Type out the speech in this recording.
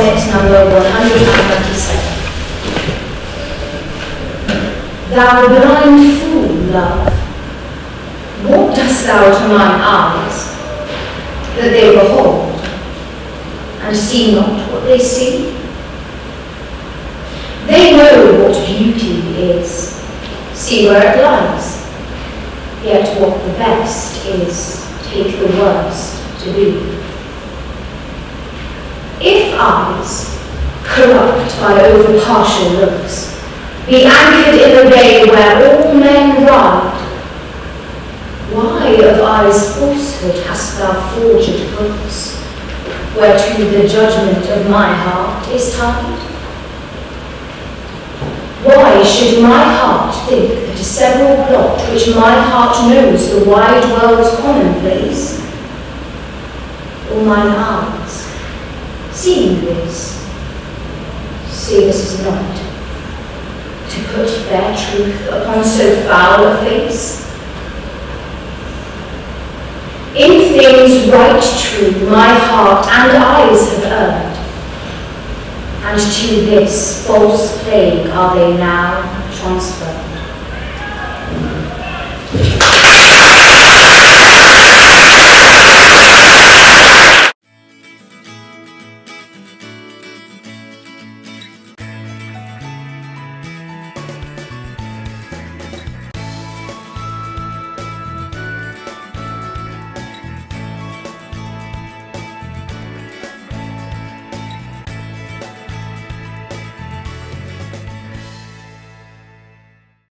Sonnet number 197. Thou blind fool, love, what dost thou to mine eyes, that they behold, and see not what they see? They know what beauty is, see where it lies, yet what the best is, take the worst to be. If eyes, corrupt by over-partial looks, be anchored in a bay where all men ride, why of eyes' falsehood hast thou forged books, whereto the judgment of my heart is tied? Why should my heart think that a several plot which my heart knows the wide world's commonplace? Or mine eyes, seeing this is not, to put fair truth upon so foul a face? In things right true my heart and eyes have erred, and to this false plague are they now transferred.